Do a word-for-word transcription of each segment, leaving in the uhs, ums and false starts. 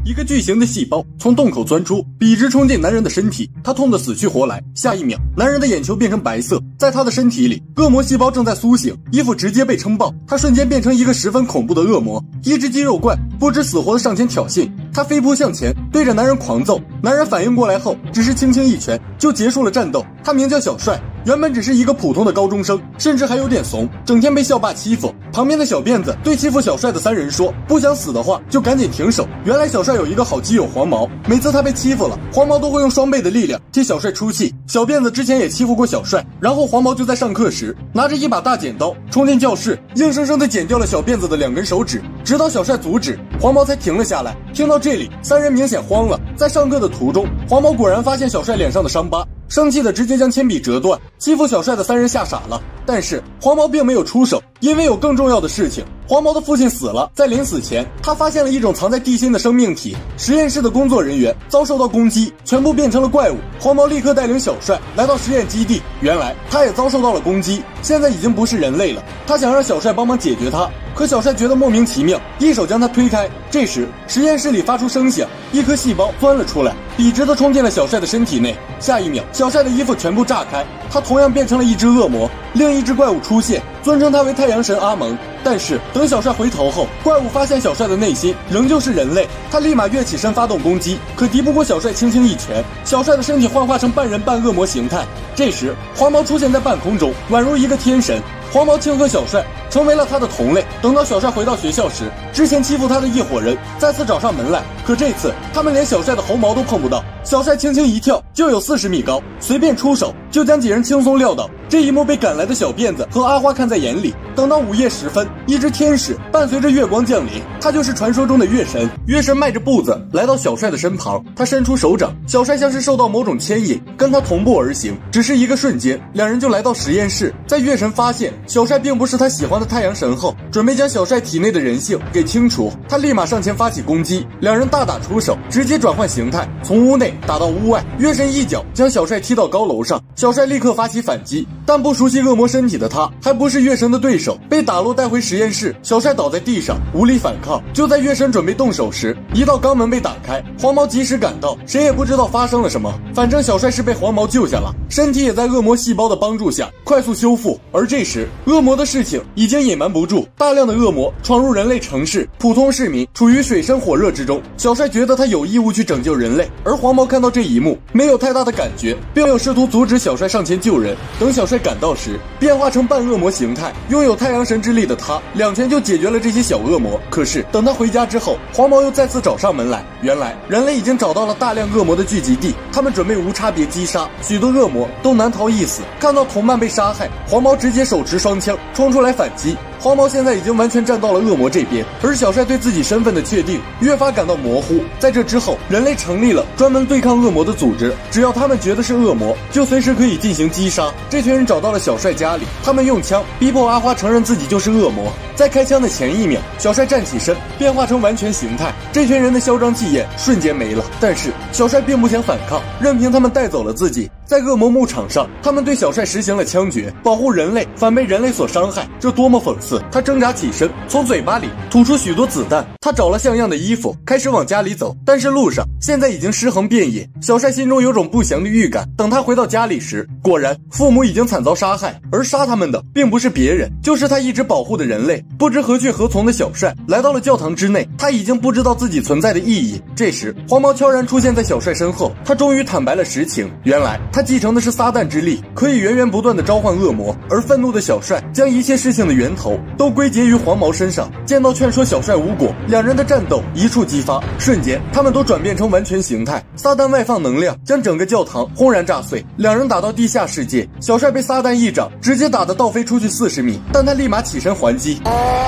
一个巨型的细胞从洞口钻出，笔直冲进男人的身体，他痛得死去活来。下一秒，男人的眼球变成白色，在他的身体里，恶魔细胞正在苏醒，衣服直接被撑爆，他瞬间变成一个十分恐怖的恶魔。一只肌肉怪不知死活的上前挑衅，他飞扑向前，对着男人狂揍。男人反应过来后，只是轻轻一拳就结束了战斗。他名叫小帅，原本只是一个普通的高中生，甚至还有点怂，整天被校霸欺负。旁边的小辫子对欺负小帅的三人说，不想死的话就赶紧停手。原来小帅有一个好基友黄毛，每次他被欺负了，黄毛都会用双倍的力量替小帅出气。小辫子之前也欺负过小帅，然后黄毛就在上课时拿着一把大剪刀冲进教室，硬生生的剪掉了小辫子的两根手指，直到小帅阻止，黄毛才停了下来。听到这里，三人明显慌了。在上课的途中，黄毛果然发现小帅脸上的伤疤，生气的直接将铅笔折断。欺负小帅的三人吓傻了，但是黄毛并没有出手，因为有更重要的事情。黄毛的父亲死了，在临死前，他发现了一种藏在地心的生命体，实验室的工作人员遭受到攻击，全部变成了怪物。黄毛立刻带领小帅来到实验基地，原来他也遭受到了攻击，现在已经不是人类了。他想让小帅帮忙解决他，可小帅觉得莫名其妙，一手将他推开。这时实验室里发出声响，一颗细胞钻了出来，笔直的冲进了小帅的身体内。下一秒，小帅的衣服全部炸开，他同样变成了一只恶魔。另一只怪物出现，尊称他为太阳神阿蒙。但是等小帅回头后，怪物发现小帅的内心仍旧是人类，他立马跃起身发动攻击，可敌不过小帅轻轻一拳，小帅的身体幻化成半人半恶魔形态。这时黄毛出现在半空中，宛如一个天神。黄毛庆贺小帅成为了他的同类。等到小帅回到学校时，之前欺负他的一伙人再次找上门来，可这次他们连小帅的猴毛都碰不到。小帅轻轻一跳就有四十米高，随便出手就将几人轻松撂倒。这一幕被赶来的小辫子和阿花看在眼里。等到午夜时分，一只天使伴随着月光降临，他就是传说中的月神。月神迈着步子来到小帅的身旁，他伸出手掌，小帅像是受到某种牵引，跟他同步而行。只是一个瞬间，两人就来到实验室。在月神发现小帅并不是他喜欢的太阳神后，准备将小帅体内的人性给清除，他立马上前发起攻击，两人大打出手，直接转换形态，从屋内打到屋外。月神一脚将小帅踢到高楼上，小帅立刻发起反击，但不熟悉恶魔身体的他还不是月神的对手，被打落带回实验室。小帅倒在地上无力反抗。就在月神准备动手时，一道肛门被打开，黄毛及时赶到，谁也不知道发生了什么，反正小帅是被黄毛救下了，身体也在恶魔细胞的帮助下快速修复。而这时恶魔的事情已经隐瞒不住，大量的恶魔闯入人类城市，普通市民处于水深火热之中。小帅觉得他有义务去拯救人类，而黄毛看到这一幕没有太大的感觉，并没有试图阻止小帅上前救人。等小帅赶到时，变化成半恶魔形态，拥有太阳神之力的他两拳就解决了这些小恶魔。可是等他回家之后，黄毛又再次找上门来，原来人类已经找到了大量恶魔的聚集地，他们准备无差别击杀，许多恶魔都难逃一死。看到同伴被杀害，黄毛直接手持双枪冲出来反击。黄毛现在已经完全站到了恶魔这边，而小帅对自己身份的确定越发感到模糊。在这之后，人类成立了专门对抗恶魔的组织，只要他们觉得是恶魔，就随时可以进行击杀。这群人找到了小帅家里，他们用枪逼迫阿花承认自己就是恶魔。在开枪的前一秒，小帅站起身，变化成完全形态，这群人的嚣张气焰瞬间没了。但是小帅并不想反抗，任凭他们带走了自己。在恶魔牧场上，他们对小帅实行了枪决，保护人类反被人类所伤害，这多么讽刺！他挣扎起身，从嘴巴里吐出许多子弹。他找了像样的衣服，开始往家里走，但是路上现在已经尸横遍野。小帅心中有种不祥的预感。等他回到家里时，果然父母已经惨遭杀害，而杀他们的并不是别人，就是他一直保护的人类。不知何去何从的小帅来到了教堂之内，他已经不知道自己存在的意义。这时黄毛悄然出现在小帅身后，他终于坦白了实情。原来他继承的是撒旦之力，可以源源不断的召唤恶魔。而愤怒的小帅将一切事情的源头都归结于黄毛身上。见到劝说小帅无果，两人的战斗一触即发，瞬间他们都转变成完全形态。撒旦外放能量将整个教堂轰然炸碎，两人打到地下世界，小帅被撒旦一掌直接打得倒飞出去四十米，但他立马起身还击。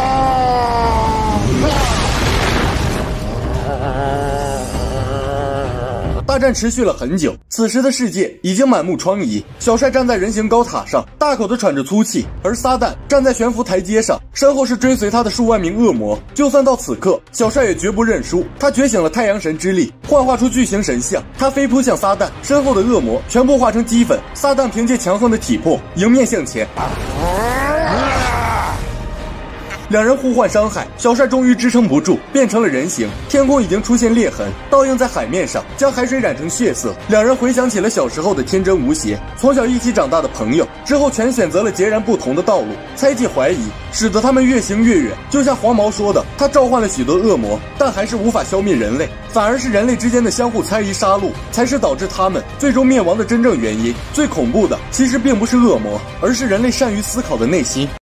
大战持续了很久，此时的世界已经满目疮痍。小帅站在人形高塔上，大口地喘着粗气，而撒旦站在悬浮台阶上，身后是追随他的数万名恶魔。就算到此刻，小帅也绝不认输。他觉醒了太阳神之力，幻化出巨型神像，他飞扑向撒旦，身后的恶魔全部化成齑粉。撒旦凭借强横的体魄迎面向前。 两人互换伤害，小帅终于支撑不住，变成了人形。天空已经出现裂痕，倒映在海面上，将海水染成血色。两人回想起了小时候的天真无邪，从小一起长大的朋友，之后全选择了截然不同的道路。猜忌怀疑使得他们越行越远，就像黄毛说的，他召唤了许多恶魔，但还是无法消灭人类，反而是人类之间的相互猜疑杀戮，才是导致他们最终灭亡的真正原因。最恐怖的其实并不是恶魔，而是人类善于思考的内心。